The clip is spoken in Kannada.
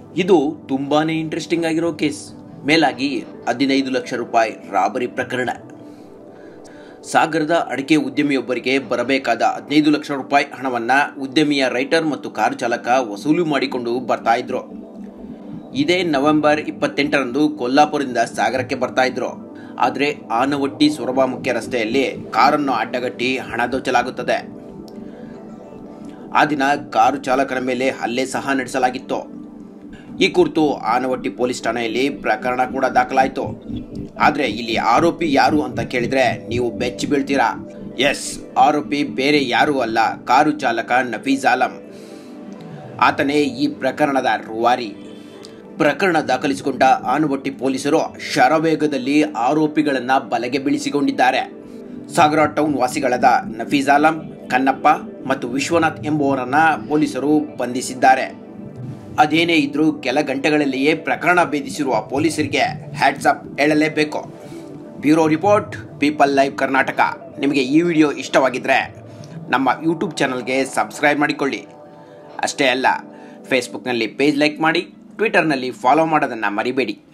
ಇದು ತುಂಬಾನೇ ಇಂಟ್ರೆಸ್ಟಿಂಗ್ ಆಗಿರೋ ಕೇಸ್. ಮೇಲಾಗಿ 15 ಲಕ್ಷ ರೂಪಾಯಿ ರಾಬರಿ ಪ್ರಕರಣ. ಸಾಗರದ ಅಡಿಕೆ ಉದ್ಯಮಿಯೊಬ್ಬರಿಗೆ ಬರಬೇಕಾದ 15 ಲಕ್ಷ ರೂಪಾಯಿ ಹಣವನ್ನ ಉದ್ಯಮಿಯ ರೈಟರ್ ಮತ್ತು ಕಾರು ಚಾಲಕ ವಸೂಲು ಮಾಡಿಕೊಂಡು ಬರ್ತಾ ಇದ್ರು. ಇದೇ ನವೆಂಬರ್ 28ರಂದು ಕೊಲ್ಲಾಪುರದಿಂದ ಸಾಗರಕ್ಕೆ ಬರ್ತಾ ಇದ್ರು. ಆದರೆ ಆನವಟ್ಟಿ ಸೊರಬ ಮುಖ್ಯ ರಸ್ತೆಯಲ್ಲಿ ಕಾರನ್ನು ಅಡ್ಡಗಟ್ಟಿ ಹಣ ದೋಚಲಾಗುತ್ತದೆ. ಆ ದಿನ ಕಾರು ಚಾಲಕನ ಮೇಲೆ ಹಲ್ಲೆ ಸಹ ನಡೆಸಲಾಗಿತ್ತು. ಈ ಕುರಿತು ಆನವಟ್ಟಿ ಪೊಲೀಸ್ ಠಾಣೆಯಲ್ಲಿ ಪ್ರಕರಣ ಕೂಡ ದಾಖಲಾಯಿತು. ಆದರೆ ಇಲ್ಲಿ ಆರೋಪಿ ಯಾರು ಅಂತ ಕೇಳಿದ್ರೆ ನೀವು ಬೆಚ್ಚಿ ಬೀಳ್ತೀರಾ. ಎಸ್, ಆರೋಪಿ ಬೇರೆ ಯಾರೂ ಅಲ್ಲ, ಕಾರು ಚಾಲಕ ನಫೀಜ್ ಆಲಂ. ಆತನೇ ಈ ಪ್ರಕರಣದ ರೂವಾರಿ. ಪ್ರಕರಣ ದಾಖಲಿಸಿಕೊಂಡ ಆನವಟ್ಟಿ ಪೊಲೀಸರು ಶರವೇಗದಲ್ಲಿ ಆರೋಪಿಗಳನ್ನ ಬಲೆಗೆ ಬೀಳಿಸಿಕೊಂಡಿದ್ದಾರೆ. ಸಾಗರ ಟೌನ್ ವಾಸಿಗಳಾದ ನಫೀಜ್ ಆಲಂ, ಕನ್ನಪ್ಪ ಮತ್ತು ವಿಶ್ವನಾಥ್ ಎಂಬುವರನ್ನ ಪೊಲೀಸರು ಬಂಧಿಸಿದ್ದಾರೆ. ಅದೇನೇ ಇದ್ರೂ ಕೆಲ ಗಂಟೆಗಳಲ್ಲಿಯೇ ಪ್ರಕರಣ ಭೇದಿಸಿರುವ ಪೊಲೀಸರಿಗೆ ಹ್ಯಾಟ್ಸ್ ಅಪ್ ಹೇಳಲೇಬೇಕು. Bureau report, People Live Karnataka. ನಿಮಗೆ ಈ ವಿಡಿಯೋ ಇಷ್ಟವಾಗಿದ್ದರೆ ನಮ್ಮ ಯೂಟ್ಯೂಬ್ ಚಾನಲ್ಗೆ ಸಬ್ಸ್ಕ್ರೈಬ್ ಮಾಡಿಕೊಳ್ಳಿ. ಅಷ್ಟೇ ಅಲ್ಲ, ಫೇಸ್ಬುಕ್ನಲ್ಲಿ ಪೇಜ್ ಲೈಕ್ ಮಾಡಿ, ಟ್ವಿಟರ್ನಲ್ಲಿ ಫಾಲೋ ಮಾಡೋದನ್ನು ಮರಿಬೇಡಿ.